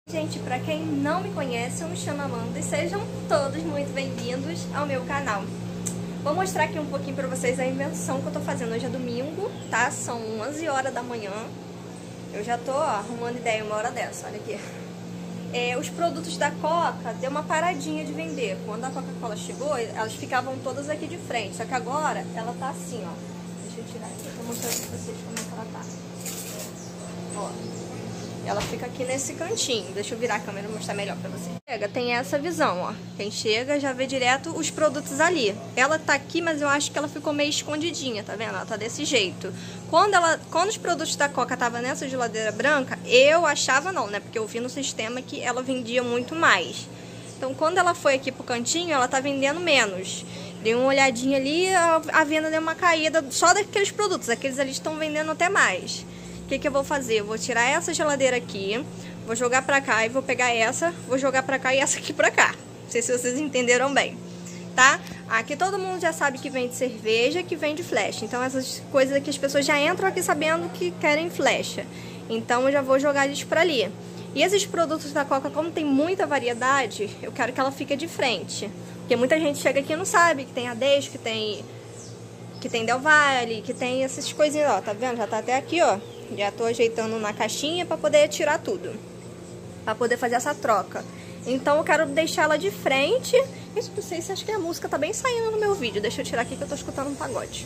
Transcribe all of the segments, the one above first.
Gente, pra quem não me conhece, eu me chamo Amanda e sejam todos muito bem-vindos ao meu canal. Vou mostrar aqui um pouquinho pra vocês a invenção que eu tô fazendo. Hoje é domingo, tá? São 11 horas da manhã. Eu já tô, arrumando ideia uma hora dessa, olha aqui. Os produtos da Coca deu uma paradinha de vender. Quando a Coca-Cola chegou, elas ficavam todas aqui de frente. Só que agora ela tá assim, ó. Deixa eu tirar aqui pra mostrar pra vocês como é que ela tá. Ó. Ela fica aqui nesse cantinho. Deixa eu virar a câmera e mostrar melhor pra vocês. Tem essa visão, ó. Quem chega já vê direto os produtos ali. Ela tá aqui, mas eu acho que ela ficou meio escondidinha, tá vendo? Ela tá desse jeito. Quando os produtos da Coca estavam nessa geladeira branca, eu achava não, né? Porque eu vi no sistema que ela vendia muito mais. Então, quando ela foi aqui pro cantinho, ela tá vendendo menos. Dei uma olhadinha ali, a venda deu uma caída só daqueles produtos. Aqueles ali estão vendendo até mais. O que eu vou fazer? Eu vou tirar essa geladeira aqui, vou jogar pra cá e vou pegar essa, vou jogar pra cá e essa aqui pra cá. Não sei se vocês entenderam bem, tá? Aqui todo mundo já sabe que vende cerveja, que vende flecha. Então essas coisas aqui as pessoas já entram aqui sabendo que querem flecha. Então eu já vou jogar eles pra ali. E esses produtos da Coca, como tem muita variedade, eu quero que ela fique de frente. Porque muita gente chega aqui e não sabe que tem Adesco, que tem Del Valle, que tem essas coisinhas, ó, tá vendo? Já tá até aqui, ó. Já tô ajeitando na caixinha pra poder tirar tudo. Pra poder fazer essa troca. Então eu quero deixar ela de frente. Isso, não sei se acho que a música tá bem saindo no meu vídeo. Deixa eu tirar aqui que eu tô escutando um pagode.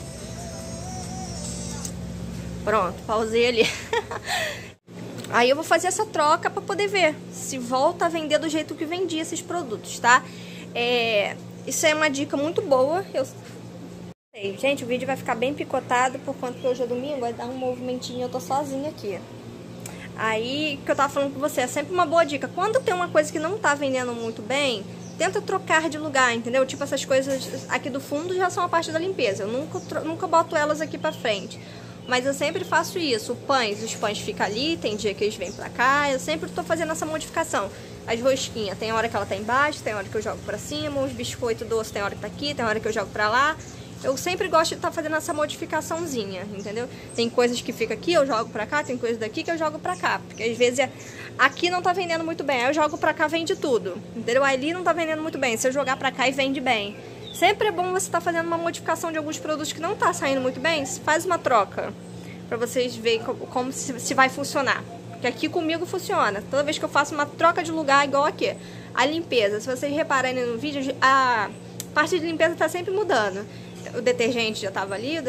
Pronto, pausei ali. Aí eu vou fazer essa troca pra poder ver se volta a vender do jeito que vendia esses produtos, tá? Isso é uma dica muito boa. Gente, o vídeo vai ficar bem picotado por conta que hoje é domingo, vai dar um movimentinho, eu tô sozinha aqui. Aí, o que eu tava falando com você, é sempre uma boa dica. Quando tem uma coisa que não tá vendendo muito bem, tenta trocar de lugar, entendeu? Tipo, essas coisas aqui do fundo já são a parte da limpeza. Eu nunca boto elas aqui pra frente. Mas eu sempre faço isso. Os pães ficam ali, tem dia que eles vêm pra cá. Eu sempre tô fazendo essa modificação. As rosquinhas, tem hora que ela tá embaixo, tem hora que eu jogo pra cima. Os biscoitos doces, tem hora que tá aqui, tem hora que eu jogo pra lá. Eu sempre gosto de estar fazendo essa modificaçãozinha, entendeu? Tem coisas que fica aqui, eu jogo pra cá, tem coisas daqui que eu jogo pra cá. Porque às vezes aqui não tá vendendo muito bem, aí eu jogo pra cá, vende tudo, entendeu? Ali não tá vendendo muito bem, se eu jogar pra cá e vende bem. Sempre é bom você estar fazendo uma modificação de alguns produtos que não tá saindo muito bem, faz uma troca. Pra vocês verem como se vai funcionar. Porque aqui comigo funciona. Toda vez que eu faço uma troca de lugar, igual aqui. A limpeza, se vocês repararem no vídeo, a parte de limpeza tá sempre mudando. O detergente já tava ali,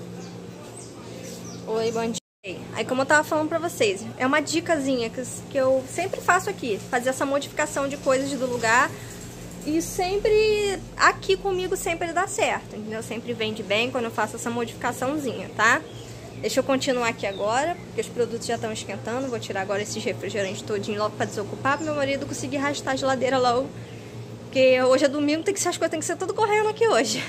Oi, bom dia. Aí, como eu tava falando pra vocês, é uma dicasinha que eu sempre faço aqui. Fazer essa modificação de coisas do lugar. E sempre, aqui comigo sempre dá certo, entendeu? Sempre vende bem quando eu faço essa modificaçãozinha, tá? Deixa eu continuar aqui agora, porque os produtos já estão esquentando. Vou tirar agora esses refrigerantes todinho logo pra desocupar, pro meu marido conseguir arrastar a geladeira logo. Porque hoje é domingo, as coisas tem que ser tudo correndo aqui hoje.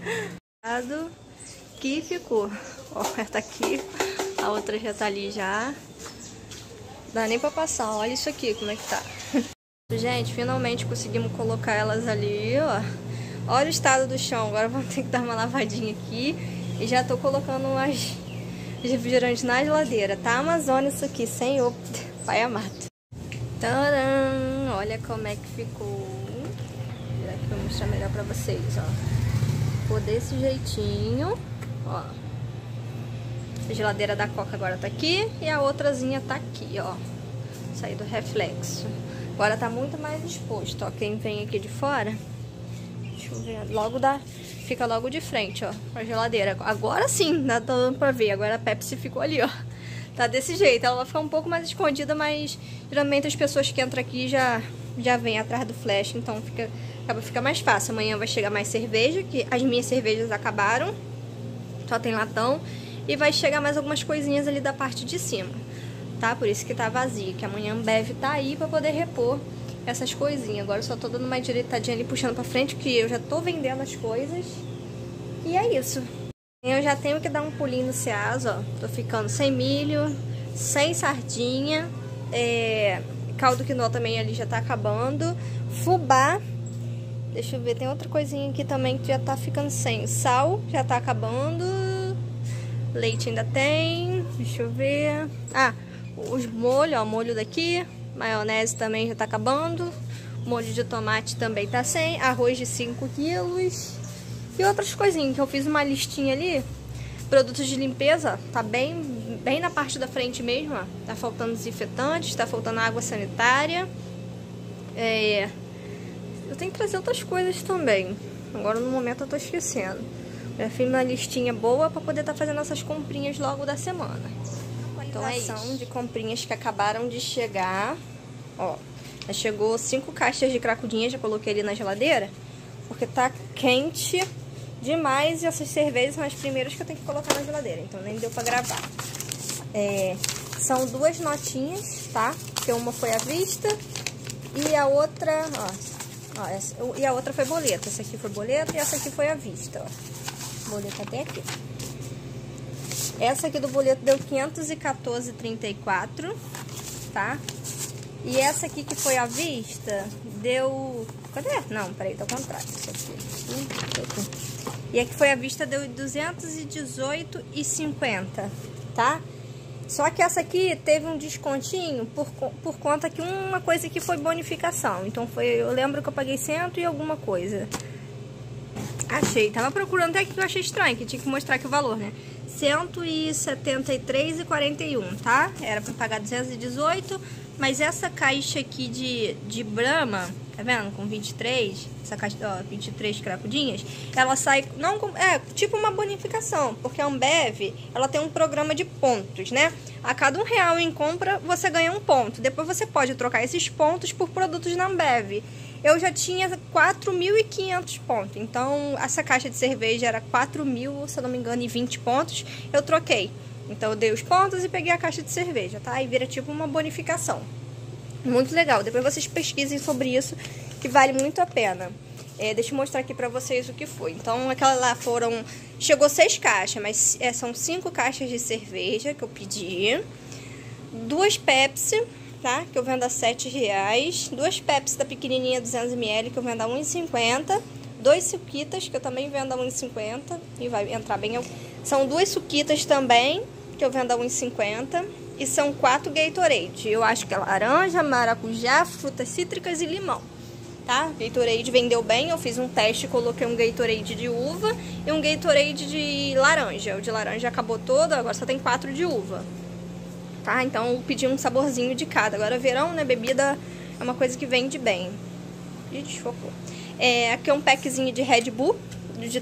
Que ficou. Ó, essa aqui, a outra já tá ali já. Dá nem pra passar, olha isso aqui, como é que tá. Gente, finalmente conseguimos colocar elas ali, ó. Olha o estado do chão, agora vamos ter que dar uma lavadinha aqui. E já tô colocando umas refrigerantes na geladeira. Tá Amazônia isso aqui, senhor pai amado. Tcharam! Olha como é que ficou. Aqui pra mostrar melhor pra vocês, ó. Ficou desse jeitinho, ó. A geladeira da Coca agora tá aqui e a outrazinha tá aqui, ó. Saí do reflexo. Agora tá muito mais exposto, ó. Quem vem aqui de fora, deixa eu ver, fica logo de frente, ó, a geladeira. Agora sim, dá dando pra ver. Agora a Pepsi ficou ali, ó. Tá desse jeito. Ela vai ficar um pouco mais escondida, mas geralmente as pessoas que entram aqui já vêm atrás do flash, então fica mais fácil. Amanhã vai chegar mais cerveja, que as minhas cervejas acabaram, só tem latão, e vai chegar mais algumas coisinhas ali da parte de cima, tá? Por isso que tá vazio, que amanhã a Ambev tá aí pra poder repor essas coisinhas. Agora eu só tô dando uma direitadinha ali, puxando pra frente, que eu já tô vendendo as coisas, e é isso. Eu já tenho que dar um pulinho no Ceasa, ó. Tô ficando sem milho, sem sardinha, caldo quinoa também ali já tá acabando, fubá, deixa eu ver, tem outra coisinha aqui também que já tá ficando sem, sal já tá acabando, leite ainda tem, deixa eu ver, os molhos, ó, molho daqui, Maionese também já tá acabando. Molho de tomate também tá sem. Arroz de 5 quilos. E outras coisinhas que eu fiz uma listinha ali. Produtos de limpeza, tá bem na parte da frente mesmo, ó. Tá faltando desinfetante, tá faltando água sanitária. Eu tenho que trazer outras coisas também. Agora no momento eu tô esquecendo. Eu fiz uma listinha boa pra poder estar fazendo essas comprinhas logo da semana. Então é isso. De comprinhas que acabaram de chegar. Ó, já chegou 5 caixas de cracudinha, já coloquei ali na geladeira. Porque tá quente demais e essas cervejas são as primeiras que eu tenho que colocar na geladeira. Então nem deu pra gravar. São 2 notinhas, tá? Porque uma foi à vista e a outra, ó, e a outra foi boleta. Essa aqui foi boleta e essa aqui foi à vista, ó. Boleta até aqui. Essa aqui do boleto deu 514,34, tá? E essa aqui que foi à vista deu... Cadê? Não, peraí, tá ao contrário. Isso aqui. E a que foi à vista deu 218,50, tá? Só que essa aqui teve um descontinho por conta que uma coisa aqui foi bonificação. Então eu lembro que eu paguei 100 e alguma coisa. Achei, tava procurando até que eu achei estranho, que tinha que mostrar aqui o valor, né? 173,41, tá? Era pra pagar 218, mas essa caixa aqui de Brahma, tá vendo? Com 23, essa caixa, ó, 23 cracudinhas, ela sai, não, tipo uma bonificação, porque a Ambev, ela tem um programa de pontos, né? A cada R$1 em compra, você ganha um ponto. Depois você pode trocar esses pontos por produtos da Ambev. Eu já tinha 4.500 pontos, então essa caixa de cerveja era 4.000, se eu não me engano, e 20 pontos. Eu troquei. Então eu dei os pontos e peguei a caixa de cerveja, tá? E vira tipo uma bonificação. Muito legal. Depois vocês pesquisem sobre isso, que vale muito a pena. Deixa eu mostrar aqui pra vocês o que foi. Então aquela lá chegou 6 caixas, mas são 5 caixas de cerveja que eu pedi. 2 Pepsi, tá? Que eu vendo a R$7. 2 Pepsi da pequenininha 200ml que eu vendo a R$1,50. 2 suquitas que eu também vendo a R$1,50 e vai entrar bem. São 2 suquitas também que eu vendo a R$1,50 e são 4 Gatorade. Eu acho que é laranja, maracujá, frutas cítricas e limão, tá? Gatorade vendeu bem. Eu fiz um teste, coloquei um Gatorade de uva e um Gatorade de laranja. O de laranja acabou todo, agora só tem 4 de uva. Tá? Então eu pedi um saborzinho de cada. Agora verão, né? Bebida é uma coisa que vende bem. Ih, desfocou. Aqui é um packzinho de Red Bull de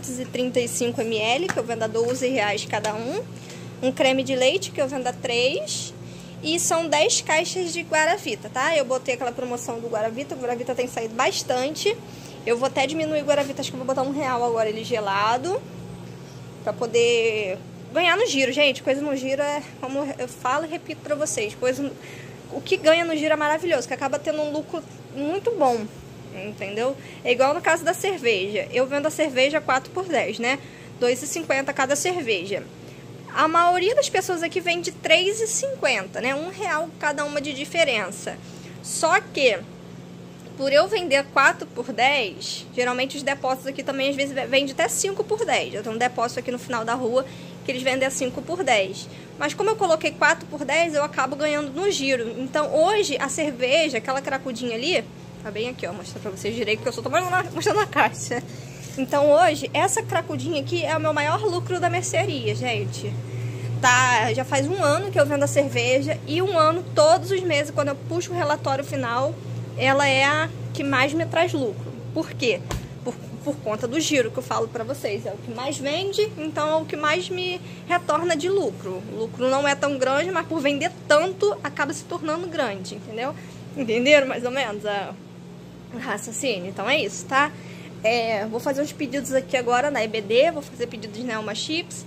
335ml, que eu vendo a R$12 cada um. Um creme de leite, que eu vendo a 3. E são 10 caixas de Guaravita, tá? Eu botei aquela promoção do Guaravita. O Guaravita tem saído bastante. Eu vou até diminuir o Guaravita, acho que eu vou botar R$1 agora ele gelado, pra poder ganhar no giro, gente. Coisa no giro é, como eu falo e repito pra vocês, o que ganha no giro é maravilhoso, que acaba tendo um lucro muito bom, entendeu? É igual no caso da cerveja. Eu vendo a cerveja 4 por 10, né? R$2,50 cada cerveja. A maioria das pessoas aqui vende R$3,50, né? R$1 cada uma de diferença. Só que, por eu vender 4 por 10, geralmente os depósitos aqui também às vezes vendem até 5 por 10. Eu tenho um depósito aqui no final da rua que eles vendem a 5 por 10. Mas como eu coloquei 4 por 10, eu acabo ganhando no giro. Então hoje a cerveja, aquela cracudinha ali, tá bem aqui, ó, mostrar pra vocês direito, porque eu só tô mostrando a caixa. Então hoje, essa cracudinha aqui é o meu maior lucro da mercearia, gente. Tá, já faz 1 ano que eu vendo a cerveja e 1 ano, todos os meses, quando eu puxo o relatório final, ela é a que mais me traz lucro. Por quê? Por conta do giro que eu falo pra vocês. É o que mais vende, então é o que mais me retorna de lucro. O lucro não é tão grande, mas por vender tanto, acaba se tornando grande, entendeu? Entenderam mais ou menos o raciocínio? Então é isso, tá? Vou fazer uns pedidos aqui agora na EBD, vou fazer pedidos na Elma Chips.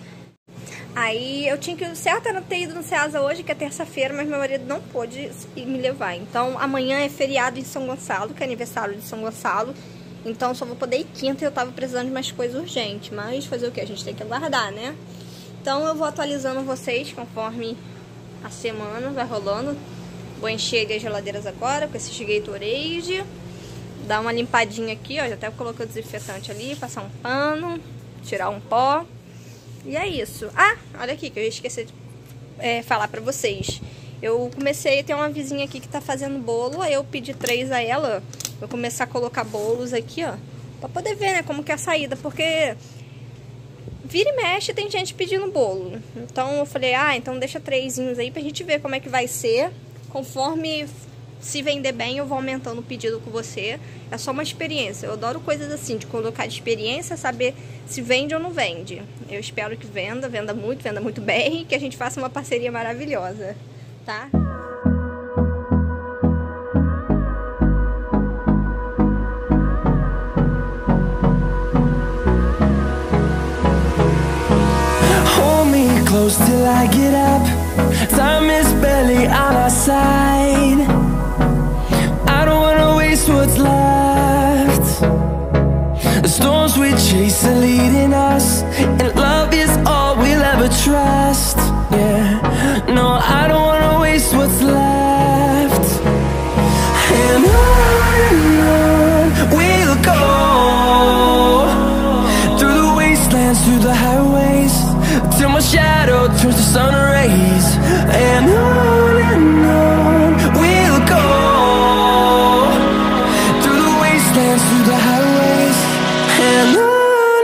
Aí eu tinha que, certo, era ter ido no Ceasa hoje, que é terça-feira, mas meu marido não pôde me levar. Então amanhã é feriado em São Gonçalo, que é aniversário de São Gonçalo. Então só vou poder ir quinta e eu tava precisando de mais coisas urgentes. Mas fazer o que? A gente tem que aguardar, né? Então eu vou atualizando vocês conforme a semana vai rolando. Vou encher as geladeiras agora com esses Gatorade. Dar uma limpadinha aqui, ó. Já até coloquei o desinfetante ali, passar um pano, tirar um pó. E é isso. Ah, olha aqui que eu ia esquecer de falar pra vocês. Eu comecei a ter uma vizinha aqui que tá fazendo bolo, aí eu pedi 3 a ela. Vou começar a colocar bolos aqui, ó, pra poder ver, né, como que é a saída, porque vira e mexe tem gente pedindo bolo. Então eu falei, então deixa 3zinhos aí pra gente ver como é que vai ser. Conforme se vender bem, eu vou aumentando o pedido com você. É só uma experiência. Eu adoro coisas assim, de colocar de experiência, saber se vende ou não vende. Eu espero que venda muito bem, e que a gente faça uma parceria maravilhosa, tá? Hold me close till I get up. Time is barely on our side. I don't wanna waste what's left. The storms we chase are leading us, and love is all we'll ever trust. Yeah, no, I don't wanna waste what's left. And on we'll go, through the wastelands, through the highways, till my shadow turns to sun rays. And on we'll go, through the wastelands, through the highways, and on we'll go.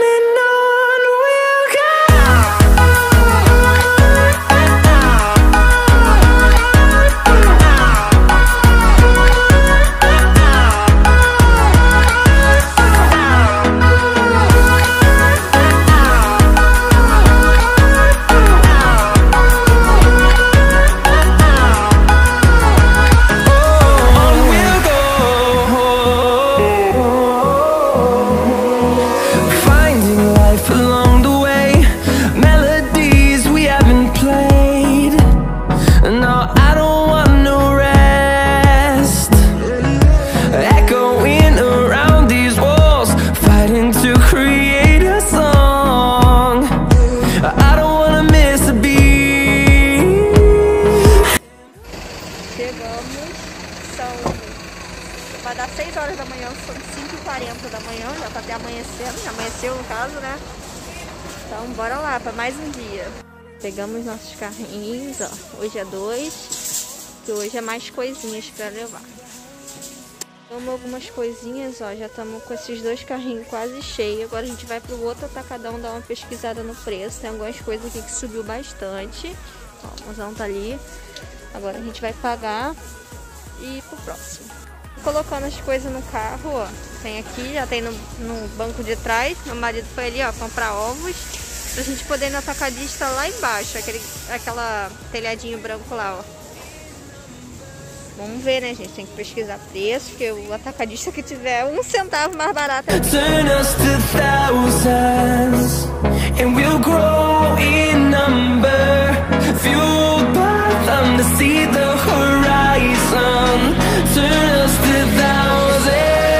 Vai dar 6 horas da manhã, são 5h40 da manhã, já tá até amanhecendo, já amanheceu no caso, né? Então bora lá, para mais um dia. Pegamos nossos carrinhos, ó, hoje é 2, que hoje é mais coisinhas para levar. Tomamos algumas coisinhas, ó, já estamos com esses 2 carrinhos quase cheios. Agora a gente vai pro outro atacadão dar uma pesquisada no preço. Tem algumas coisas aqui que subiu bastante. Ó, o mozão tá ali. Agora a gente vai pagar e ir pro próximo. Colocando as coisas no carro, ó. Tem aqui, já tem no banco de trás. Meu marido foi ali, ó, comprar ovos pra gente poder ir no atacadista lá embaixo, aquela telhadinho branco lá, ó. Vamos ver, né, gente? Tem que pesquisar preço, porque o atacadista que tiver 1 centavo mais barato é... Turn us to thousands, and we'll grow in number, fueled by them to see the horizon. Turn us to thousands,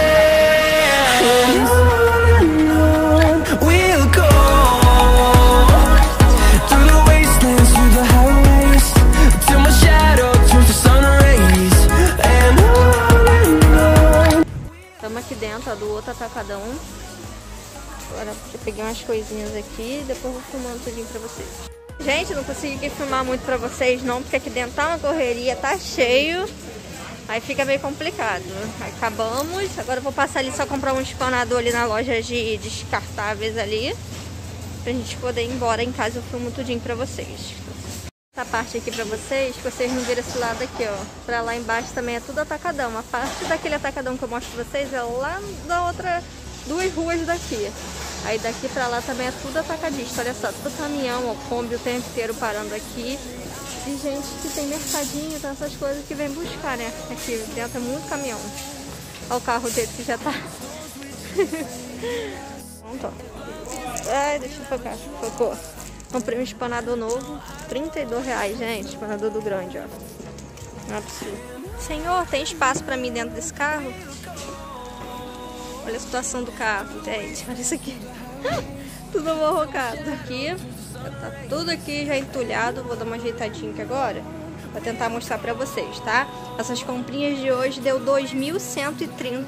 and on we'll go, through the wastelands, through the highways, till my shadow turns to sun rays. And on. Estamos aqui dentro, ó, do outro atacadão. Agora eu peguei umas coisinhas aqui e depois vou filmando tudinho pra vocês. Gente, não consegui filmar muito pra vocês não, porque aqui dentro tá uma correria, tá cheio. Aí fica meio complicado. Aí acabamos. Agora eu vou passar ali só comprar um espanador ali na loja de descartáveis ali, pra gente poder ir embora em casa. Eu filmo tudinho pra vocês. Essa parte aqui pra vocês, que vocês não viram esse lado aqui, ó. Pra lá embaixo também é tudo atacadão. A parte daquele atacadão que eu mostro pra vocês é lá da outra 2 ruas daqui. Aí daqui pra lá também é tudo atacadista. Olha só, tudo caminhão, ó, Kombi o tempo inteiro parando aqui. E gente que tem mercadinho, tem essas coisas que vem buscar, né? Aqui dentro é muito caminhão. Olha o carro dele que já tá. Pronto, ó. Ai, deixa eu focar. Focou. Comprei um espanador novo, R$32, gente. Espanador do grande, ó. Não é possível. Senhor, tem espaço pra mim dentro desse carro? Olha a situação do carro, gente. Olha isso aqui. Tudo amarrocado. Aqui, tá tudo aqui já entulhado. Vou dar uma ajeitadinha aqui agora. Vou tentar mostrar pra vocês, tá? Essas comprinhas de hoje deu R$2.130.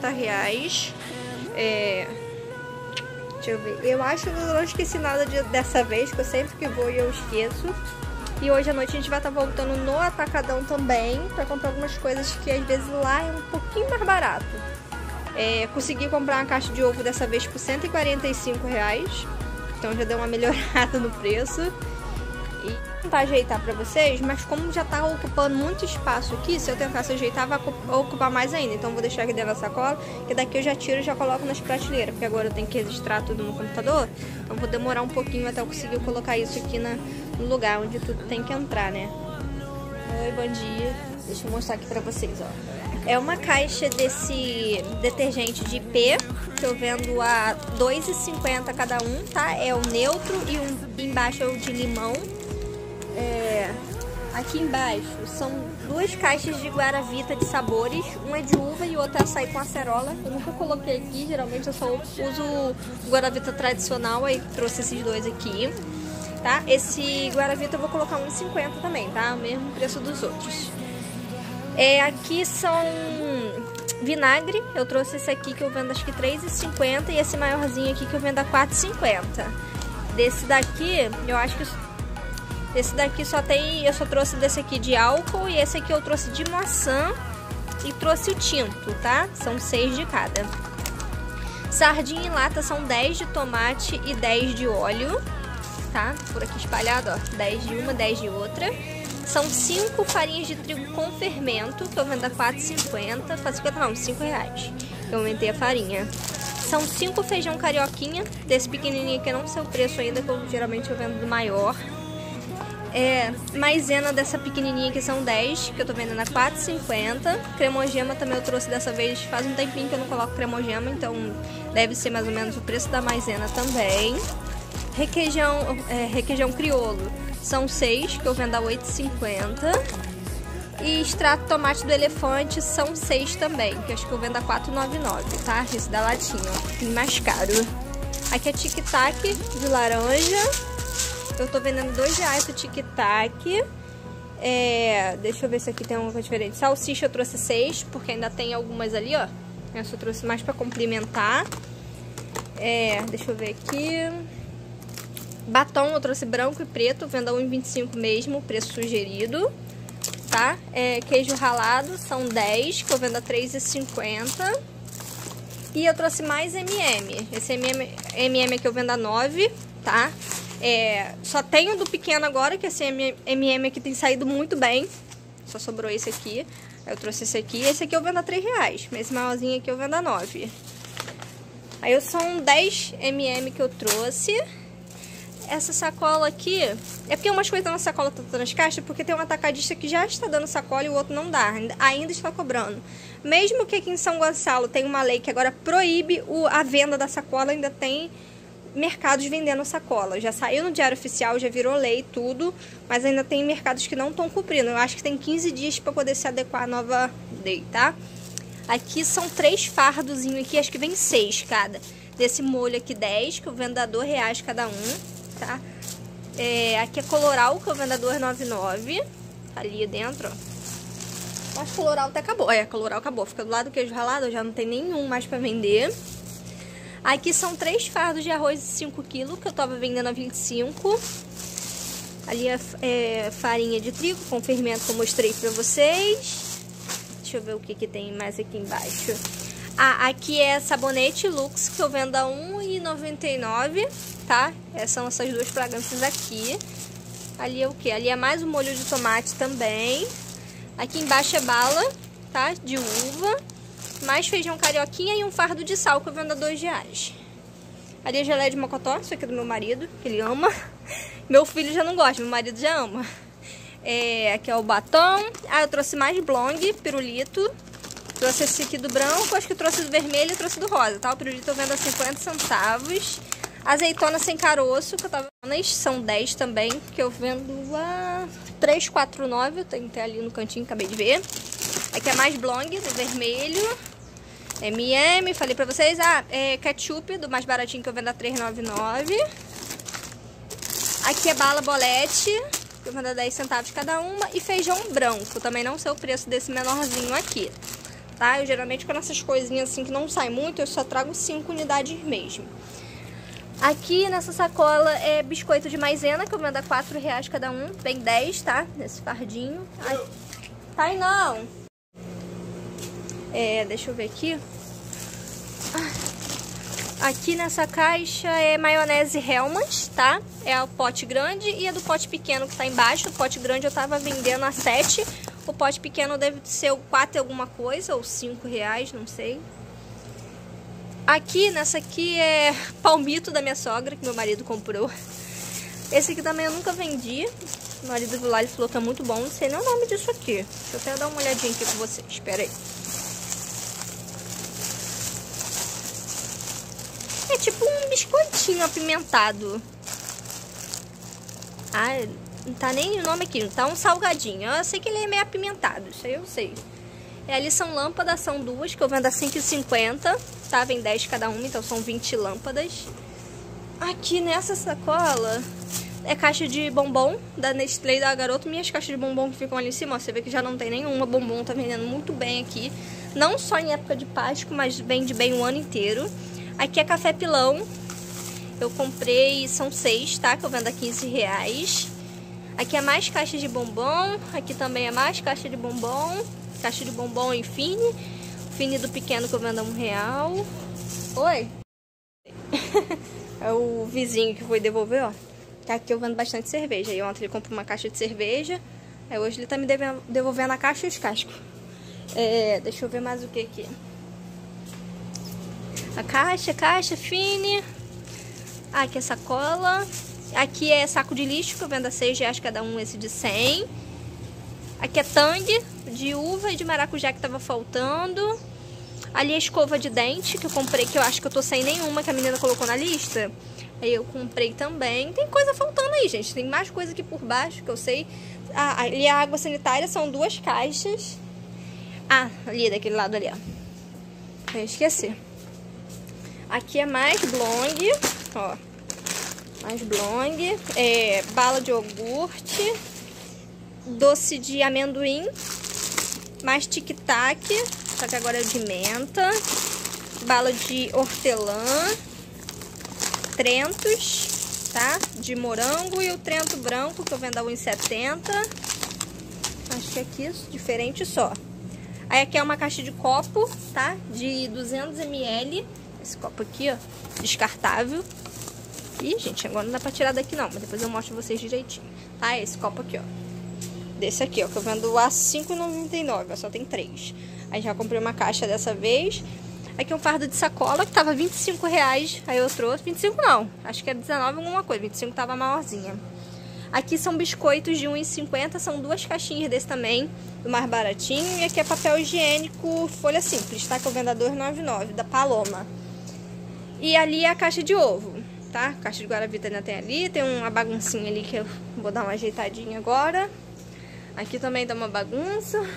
Deixa eu ver. Eu acho que eu não esqueci nada dessa vez, que eu sempre que vou eu esqueço. E hoje à noite a gente vai estar voltando no Atacadão também pra comprar algumas coisas que às vezes lá é um pouquinho mais barato. Consegui comprar uma caixa de ovo dessa vez por R$145. Então já deu uma melhorada no preço. E vou tentar ajeitar pra vocês, mas como já tá ocupando muito espaço aqui, se eu tentasse ajeitar vai ocupar mais ainda. Então vou deixar aqui dentro da sacola, que daqui eu já tiro e já coloco nas prateleiras, porque agora eu tenho que registrar tudo no computador. Então vou demorar um pouquinho até eu conseguir colocar isso aqui no lugar onde tudo tem que entrar, né? Oi, bom dia. Deixa eu mostrar aqui pra vocês, ó. É uma caixa desse detergente de IP, que eu vendo a R$2,50 cada um, tá? É o neutro e embaixo é o de limão. Aqui embaixo são duas caixas de Guaravita de sabores. Um é de uva e o outro é açaí com acerola. Eu nunca coloquei aqui, geralmente eu só uso o Guaravita tradicional, aí trouxe esses dois aqui, tá? Esse Guaravita eu vou colocar R$1,50 também, tá? O mesmo preço dos outros. Aqui são vinagre, eu trouxe esse aqui que eu vendo acho que R$3,50 e esse maiorzinho aqui que eu vendo a R$4,50. Desse daqui, eu acho que esse daqui eu só trouxe desse aqui de álcool e esse aqui eu trouxe de maçã e trouxe o tinto, tá? São 6 de cada. Sardinha em lata são 10 de tomate e 10 de óleo, tá? Por aqui espalhado, ó, 10 de uma, 10 de outra. São 5 farinhas de trigo com fermento, que eu vendo a R$4,50, faz 50 não, R$5. Eu aumentei a farinha. São 5 feijão carioquinha, desse pequenininho que eu não sei o preço ainda, que geralmente eu vendo do maior. Maisena dessa pequenininha que são 10, que eu tô vendendo a R$4,50. Cremogema também eu trouxe dessa vez, faz um tempinho que eu não coloco cremogema, então deve ser mais ou menos o preço da maisena também. Requeijão crioulo são 6, que eu vendo a R$8,50. E extrato de tomate do elefante são 6 também, que acho que eu vendo a R$4,99, tá? Esse da latinha, ó, mais caro. Aqui é tic-tac de laranja. Eu tô vendendo R$2 o tic-tac. Deixa eu ver se aqui tem alguma coisa diferente. Salsicha eu trouxe 6, porque ainda tem algumas ali, ó. Essa eu trouxe mais pra complementar. Deixa eu ver aqui. Batom eu trouxe branco e preto, vendo a R$1,25 mesmo, preço sugerido, tá? Queijo ralado são 10, que eu vendo a R$3,50. E eu trouxe mais M&M. Esse M&M aqui eu vendo a 9, tá? Só tenho do pequeno agora, que esse M&M aqui tem saído muito bem. Só sobrou esse aqui. Eu trouxe esse aqui. Esse aqui eu vendo a R$3, mas esse maiorzinho aqui eu vendo a 9. Aí são 10 M&M que eu trouxe. Essa sacola aqui, porque umas coisas na sacola estão nas caixas, porque tem um atacadista que já está dando sacola e o outro não dá, ainda está cobrando. Mesmo que aqui em São Gonçalo tem uma lei que agora proíbe a venda da sacola, ainda tem mercados vendendo sacola. Já saiu no Diário Oficial, já virou lei tudo, mas ainda tem mercados que não estão cumprindo. Eu acho que tem 15 dias para poder se adequar à nova lei, tá? Aqui são 3 fardozinhos aqui, acho que vem 6 cada. Desse molho aqui 10, que eu vendo a R$2 cada um. Tá? Aqui é Coloral, que eu vendo a R$2,99. Tá ali dentro, ó. Mas Coloral até acabou. Coloral acabou. Fica do lado do queijo ralado, já não tem nenhum mais pra vender. Aqui são 3 fardos de arroz de 5 kg, que eu tava vendendo a R$25. Ali é farinha de trigo com fermento que eu mostrei pra vocês. Deixa eu ver o que tem mais aqui embaixo. Aqui é sabonete Lux, que eu vendo a R$1,99. Tá? São essas duas fragrâncias aqui. Ali é o que? Ali é mais um molho de tomate também. Aqui embaixo é bala, tá? De uva. Mais feijão carioquinha e um fardo de sal que eu vendo a R$2. Ali é geleia de mocotó, isso aqui é do meu marido, que ele ama. Meu filho já não gosta, meu marido já ama. Aqui é o batom. Eu trouxe mais blong, pirulito. Trouxe esse aqui do branco, acho que eu trouxe do vermelho e trouxe do rosa, tá? O pirulito eu vendo a 50 centavos. Azeitona sem caroço, que eu tava vendo, são 10 também, que eu vendo a R$3,49, eu tenho até ali no cantinho, acabei de ver. Aqui é mais blong, do vermelho. M&M, falei pra vocês. Ketchup, do mais baratinho, que eu vendo a R$3,99. Aqui é bala bolete, que eu vendo a 10 centavos cada uma. E feijão branco, também não sei o preço desse menorzinho aqui, tá? Eu geralmente, com essas coisinhas assim que não sai muito, eu só trago 5 unidades mesmo. Aqui nessa sacola é biscoito de maisena, que eu vendo a R$4 cada um. Vem 10, tá? Nesse fardinho. Ai, tá aí não. Deixa eu ver aqui. Aqui nessa caixa é maionese Hellmann's, tá? É o pote grande e é do pote pequeno que tá embaixo. O pote grande eu tava vendendo a 7. O pote pequeno deve ser o 4 alguma coisa, ou R$5, não sei. Aqui, nessa aqui é palmito da minha sogra, que meu marido comprou. Esse aqui também eu nunca vendi. O marido viu lá, ele falou que é muito bom. Não sei nem o nome disso aqui. Deixa eu até dar uma olhadinha aqui com vocês. Espera aí. É tipo um biscoitinho apimentado. Ah, não tá nem o nome aqui. Não tá um salgadinho. Eu sei que ele é meio apimentado. Isso aí eu sei. E ali são lâmpadas, são duas, que eu vendo a R$5,50. Tá? Vem 10 cada uma, então são 20 lâmpadas. Aqui nessa sacola é caixa de bombom da Nestlé e da Garoto. Minhas caixas de bombom que ficam ali em cima, ó, você vê que já não tem nenhuma. Bombom tá vendendo muito bem aqui. Não só em época de Páscoa, mas vende bem o ano inteiro. Aqui é café pilão. Eu comprei, são 6, tá? Que eu vendo a R$15. Aqui é mais caixa de bombom. Aqui também é mais caixa de bombom. Caixa de bombom em Fini. Fini do pequeno que eu vendo a R$1. Oi? É o vizinho que foi devolver, ó. Aqui eu vendo bastante cerveja. Aí ontem ele comprou uma caixa de cerveja. Aí hoje ele tá me devolvendo a caixa e os cascos. Deixa eu ver mais o que aqui. A caixa Fini. Aqui é sacola. Aqui é saco de lixo, que eu vendo a R$6 cada um, esse de 100. Aqui é Tang de uva e de maracujá que tava faltando. Ali é escova de dente, que eu comprei, que eu acho que eu tô sem nenhuma, que a menina colocou na lista. Aí eu comprei também. Tem coisa faltando aí, gente. Tem mais coisa aqui por baixo, que eu sei. Ali a água sanitária são 2 caixas. Ali, daquele lado ali, ó. Eu esqueci. Aqui é mais Blong, ó. Mais Blong. Bala de iogurte. Doce de amendoim. Mais tic-tac. Só que agora é de menta. Bala de hortelã. Trentos, tá? De morango e o Trento branco, que eu vendo a R$1,70. Acho que aqui é diferente só. Aí aqui é uma caixa de copo, tá? De 200 ml. Esse copo aqui, ó, descartável. Ih, gente, agora não dá pra tirar daqui não, mas depois eu mostro pra vocês direitinho. Tá? Esse copo aqui, ó. Desse aqui, ó, que eu vendo a R$5,99, só tem 3. Aí já comprei uma caixa dessa vez. Aqui é um fardo de sacola que tava R$25, aí eu trouxe. 25 não, acho que é 19 alguma coisa, 25 tava maiorzinha. Aqui são biscoitos de R$1,50, são 2 caixinhas desse também, do mais baratinho. E aqui é papel higiênico, folha simples, tá? Que eu vendo a R$2,99, da Paloma. E ali é a caixa de ovo, tá? A caixa de Guaravita ainda tem ali, tem uma baguncinha ali que eu vou dar uma ajeitadinha agora. Aqui também dá uma bagunça.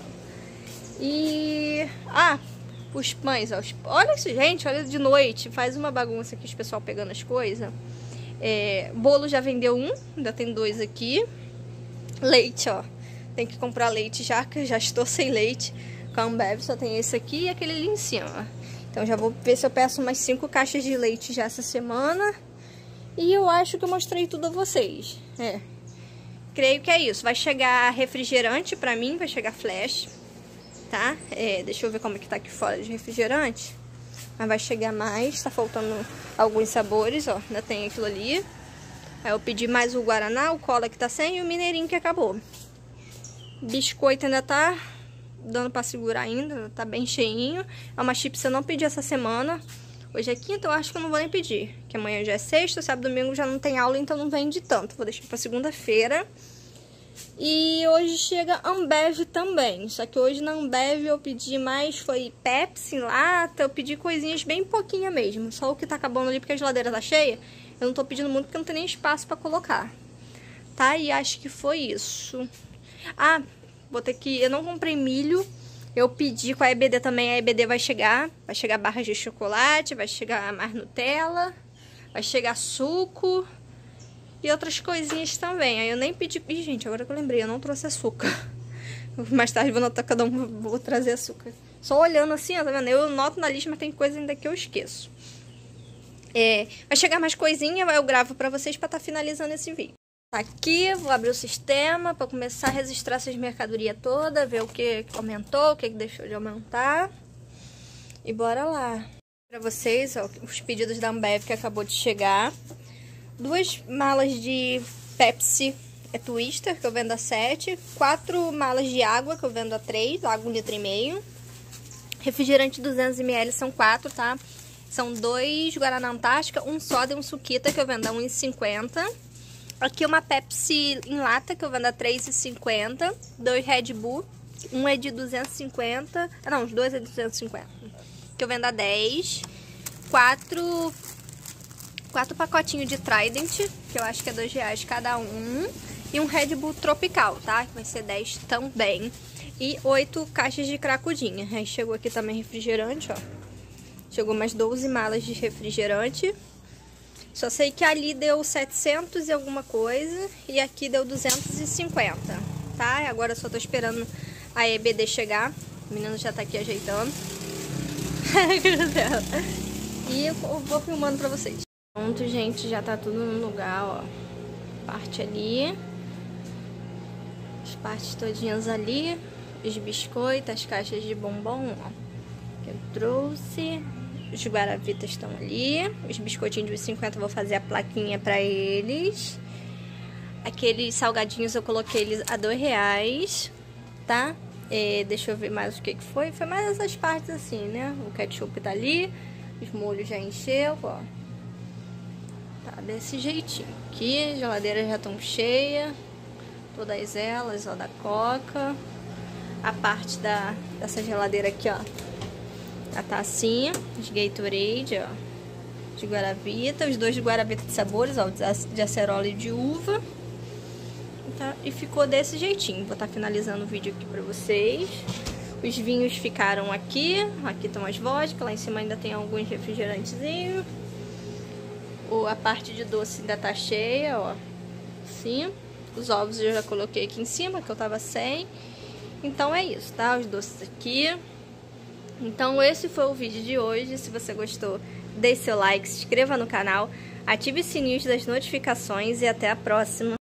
E... os pães, ó. Olha isso, gente, olha de noite. Faz uma bagunça aqui, os pessoal pegando as coisas. Bolo já vendeu um, ainda tem 2 aqui. Leite, ó. Tem que comprar leite já, que eu já estou sem leite. Com a Ambev só tem esse aqui e aquele ali em cima, ó. Então já vou ver se eu peço umas 5 caixas de leite já essa semana. E eu acho que eu mostrei tudo a vocês. Creio que é isso. Vai chegar refrigerante pra mim, vai chegar flash, tá? Deixa eu ver como é que tá aqui fora de refrigerante. Mas vai chegar mais, tá faltando alguns sabores, ó. Ainda tem aquilo ali. Aí eu pedi mais o Guaraná, o Cola que tá sem e o Mineirinho que acabou. Biscoito ainda tá dando pra segurar ainda, tá bem cheinho. É uma chips eu não pedi essa semana. Hoje é quinta, eu acho que eu não vou nem pedir. Que amanhã já é sexta, sábado e domingo já não tem aula, então não vende tanto. Vou deixar pra segunda-feira. E hoje chega Ambev também. Só que hoje na Ambev eu pedi mais, foi Pepsi em lata. Eu pedi coisinhas bem pouquinha mesmo. Só o que tá acabando ali porque a geladeira tá cheia. Eu não tô pedindo muito porque não tem nem espaço pra colocar. Tá? E acho que foi isso. Vou ter que... Eu não comprei milho. Eu pedi com a EBD também. A EBD vai chegar. Vai chegar barras de chocolate. Vai chegar mais Nutella. Vai chegar suco. E outras coisinhas também. Aí eu nem pedi... Ih, gente, agora que eu lembrei, eu não trouxe açúcar. Mais tarde vou notar cada um, vou trazer açúcar. Só olhando assim, ó, tá vendo? Eu noto na lista, mas tem coisa ainda que eu esqueço. Vai chegar mais coisinha, eu gravo pra vocês pra estar finalizando esse vídeo. Aqui, vou abrir o sistema pra começar a registrar essas mercadorias todas, ver o que aumentou, o que deixou de aumentar. E bora lá. Pra vocês, ó, os pedidos da Ambev que acabou de chegar. 2 malas de Pepsi Twister, que eu vendo a 7. 4 malas de água, que eu vendo a 3, água 1,5 litro. Refrigerante 200ml são 4, tá? São 2 Guaraná Antártica, 1 soda e 1 suquita, que eu vendo a 1,50. Aqui uma Pepsi em lata, que eu vendo a 3,50. 2 Red Bull, um é de 250. Não, os dois é de 250. Que eu vendo a 10. 4 pacotinhos de Trident, que eu acho que é R$2 cada um. E um Red Bull Tropical, tá? Que vai ser 10 também. E 8 caixas de cracudinha. Aí chegou aqui também refrigerante, ó. Chegou mais 12 malas de refrigerante. Só sei que ali deu 700 e alguma coisa. E aqui deu 250, tá? Agora eu só tô esperando a EBD chegar. O menino já tá aqui ajeitando. E eu vou filmando pra vocês. Pronto, gente, já tá tudo no lugar, ó. Parte ali. As partes todinhas ali. Os biscoitos, as caixas de bombom, ó. Que eu trouxe. Os guaravitas estão ali. Os biscoitinhos de 50 eu vou fazer a plaquinha pra eles. Aqueles salgadinhos eu coloquei eles a R$2, tá? Deixa eu ver mais o que foi. Foi mais essas partes assim, né? O ketchup tá ali. Os molhos já encheu, ó. Tá desse jeitinho. Aqui, as geladeiras já estão cheias. Todas elas, ó, da Coca. A parte dessa geladeira aqui, ó. A tacinha de Gatorade, ó. De Guaravita. Os 2 de Guaravita de sabores, ó. De acerola e de uva. Tá? E ficou desse jeitinho. Vou estar finalizando o vídeo aqui pra vocês. Os vinhos ficaram aqui. Aqui estão as vodkas. Lá em cima ainda tem alguns refrigerantezinhos. A parte de doce ainda tá cheia, ó. Assim. Os ovos eu já coloquei aqui em cima, que eu tava sem. Então é isso, tá? Os doces aqui. Então esse foi o vídeo de hoje. Se você gostou, deixe seu like, se inscreva no canal, ative os sininhos das notificações e até a próxima.